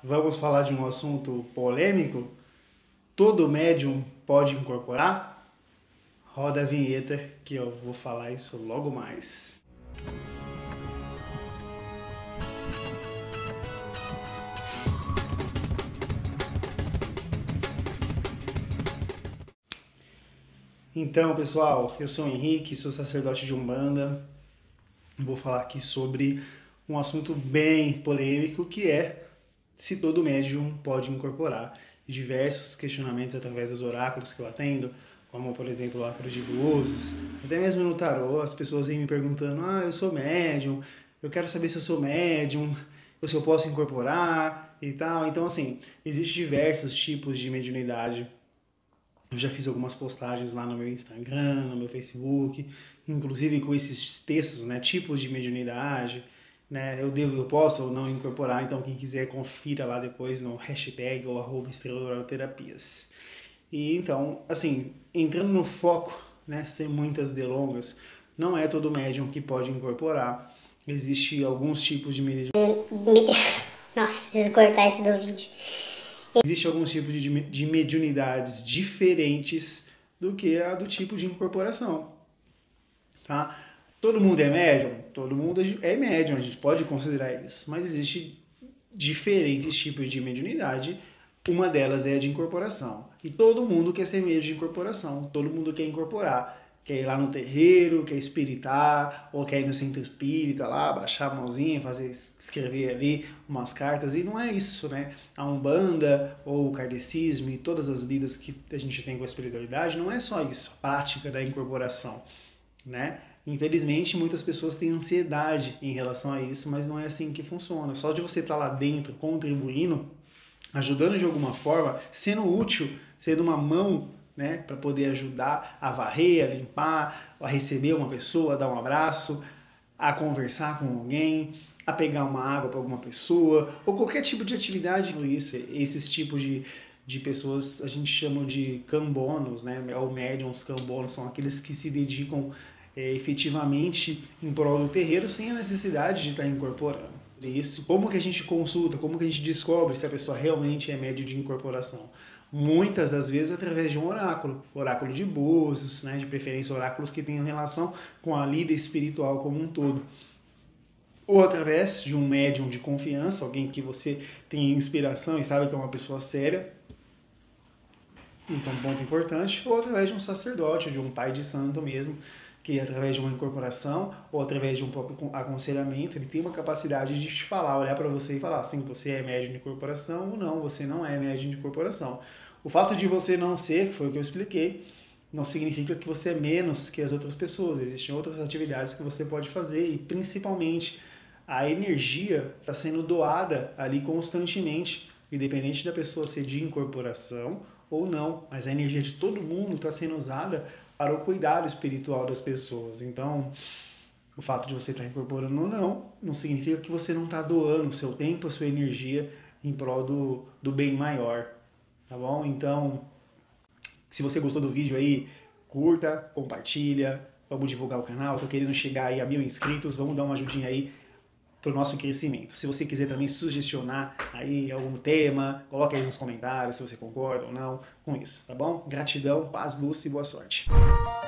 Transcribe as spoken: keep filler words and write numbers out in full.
Vamos falar de um assunto polêmico? Todo médium pode incorporar? Roda a vinheta que eu vou falar isso logo mais. Então, pessoal, eu sou o Henrique, sou sacerdote de Umbanda. Vou falar aqui sobre um assunto bem polêmico, que é se todo médium pode incorporar. Diversos questionamentos através dos oráculos que eu atendo, como, por exemplo, o oráculo de Búzios, até mesmo no tarô, as pessoas vêm me perguntando: ah, eu sou médium, eu quero saber se eu sou médium, ou se eu posso incorporar e tal. Então, assim, existem diversos tipos de mediunidade. Eu já fiz algumas postagens lá no meu Instagram, no meu Facebook, inclusive com esses textos, né, tipos de mediunidade, né, eu devo, eu posso ou não incorporar, então quem quiser confira lá depois no hashtag ou arroba estreloralterapias. E então, assim, entrando no foco, né, sem muitas delongas, não é todo médium que pode incorporar. Existem alguns tipos de mediunidade. Nossa, preciso cortar esse do vídeo. Existem alguns tipos de, de mediunidades diferentes do que a do tipo de incorporação, tá? Todo mundo é médium? Todo mundo é médium, a gente pode considerar isso, mas existem diferentes tipos de mediunidade, uma delas é a de incorporação. E todo mundo quer ser médium de incorporação, todo mundo quer incorporar. Quer ir lá no terreiro, quer espiritar, ou quer ir no centro espírita lá, baixar a mãozinha, fazer, escrever ali umas cartas, e não é isso, né? A Umbanda, ou o kardecismo, e todas as lidas que a gente tem com a espiritualidade, não é só isso, a prática da incorporação, né? Infelizmente, muitas pessoas têm ansiedade em relação a isso, mas não é assim que funciona. Só de você estar lá dentro, contribuindo, ajudando de alguma forma, sendo útil, sendo uma mão, né, para poder ajudar a varrer, a limpar, a receber uma pessoa, a dar um abraço, a conversar com alguém, a pegar uma água para alguma pessoa, ou qualquer tipo de atividade com isso. Esses tipos de, de pessoas a gente chama de cambonos, né, ou médiums cambonos, são aqueles que se dedicam é, efetivamente em prol do terreiro sem a necessidade de estar incorporando. Isso. Como que a gente consulta, como que a gente descobre se a pessoa realmente é médium de incorporação? Muitas das vezes através de um oráculo, oráculo de Búzios, né, de preferência oráculos que tenham relação com a lida espiritual como um todo. Ou através de um médium de confiança, alguém que você tem inspiração e sabe que é uma pessoa séria, isso é um ponto importante, ou através de um sacerdote, de um pai de santo mesmo, que através de uma incorporação ou através de um próprio aconselhamento, ele tem uma capacidade de te falar, olhar para você e falar, sim, você é médium de incorporação ou não, você não é médium de incorporação. O fato de você não ser, que foi o que eu expliquei, não significa que você é menos que as outras pessoas. Existem outras atividades que você pode fazer e, principalmente, a energia está sendo doada ali constantemente, independente da pessoa ser de incorporação ou não, mas a energia de todo mundo está sendo usada para o cuidado espiritual das pessoas. Então, o fato de você estar incorporando ou não, não significa que você não está doando o seu tempo, a sua energia em prol do, do bem maior, tá bom? Então, se você gostou do vídeo aí, curta, compartilha, vamos divulgar o canal, estou querendo chegar aí a mil inscritos, vamos dar uma ajudinha aí para o nosso crescimento. Se você quiser também sugestionar aí algum tema, coloque aí nos comentários se você concorda ou não com isso, tá bom? Gratidão, paz, luz e boa sorte.